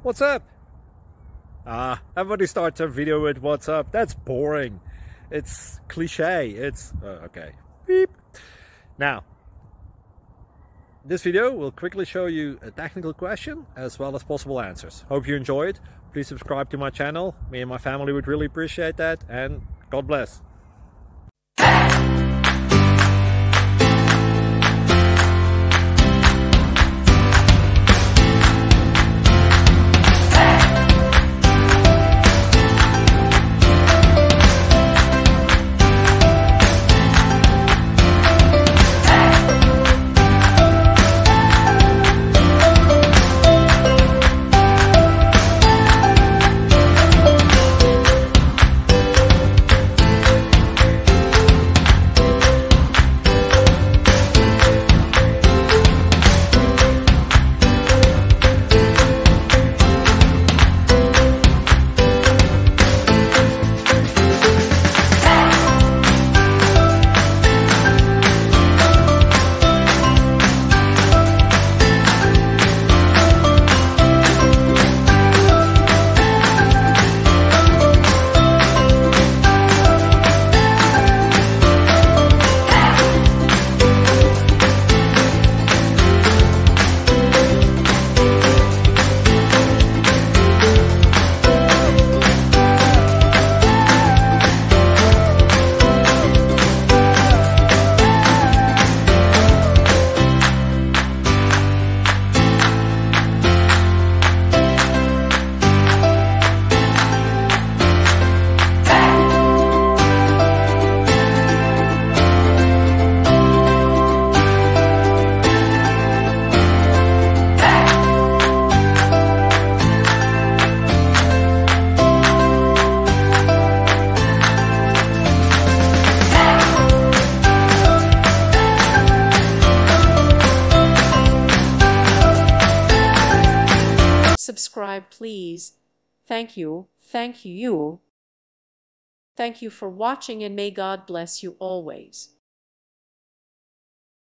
What's up? Everybody starts a video with what's up. That's boring. It's cliche. It's okay. Beep. Now, this video will quickly show you a technical question as well as possible answers. Hope you enjoy it. Please subscribe to my channel. Me and my family would really appreciate that, and God bless. Subscribe, please. Thank you. Thank you. Thank you for watching, and may God bless you always.